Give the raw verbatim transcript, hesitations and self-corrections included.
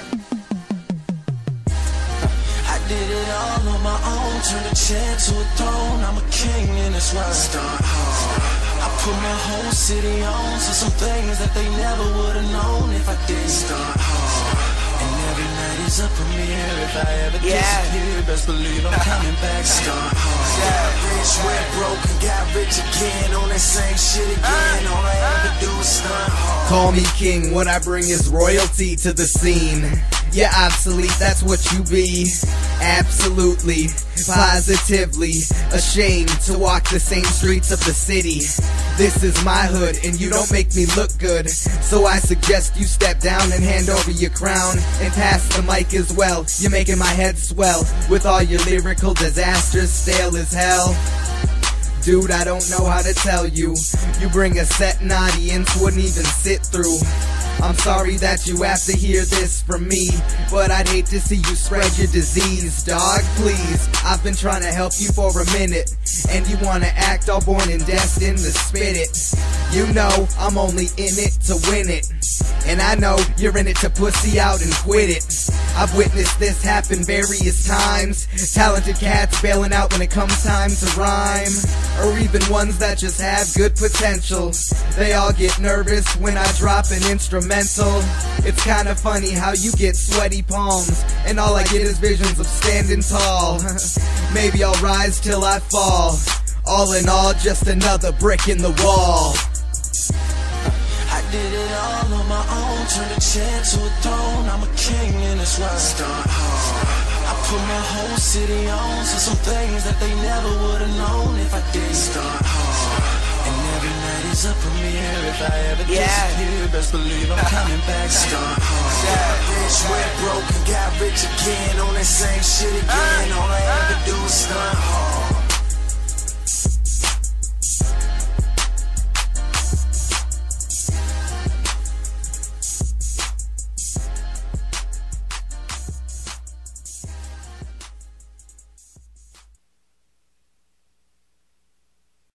Did it all on my own, turn a chair to a throne. I'm a king and that's why I start hard. I put my whole city on to some things that they never would've known if I didn't start hard. And every night is a premiere. If I ever Yeah. disappear, best believe I'm coming back. Start hard. Got rich, went broke, and got rich again. On that same shit again. All I ever do is stunt hard. Call me king, what I bring is royalty to the scene. Yeah, obsolete, that's what you be. Absolutely, positively ashamed to walk the same streets of the city. This is my hood and you don't make me look good, so I suggest you step down and hand over your crown and pass the mic as well. You're making my head swell with all your lyrical disasters, stale as hell. Dude, I don't know how to tell you. You bring a set an audience wouldn't even sit through. I'm sorry that you have to hear this from me, but I'd hate to see you spread your disease, dog, please. I've been trying to help you for a minute, and you wanna act all born and destined to spit it. You know I'm only in it to win it, and I know you're in it to pussy out and quit it. I've witnessed this happen various times. Talented cats bailing out when it comes time to rhyme, or even ones that just have good potential. They all get nervous when I drop an instrumental. It's kinda funny how you get sweaty palms and all I get is visions of standing tall. Maybe I'll rise till I fall. All in all, just another brick in the wall. I did it all on my own, turned a chair to a throne. I'm a king and that's why I start hard. I put my whole city on to some things that they never would've known if I didn't start hard. And every night is a premiere. If I ever Yeah. disappear, best believe I'm coming back. Start hard. Got rich, went broke, and got rich again. On that same shit again. All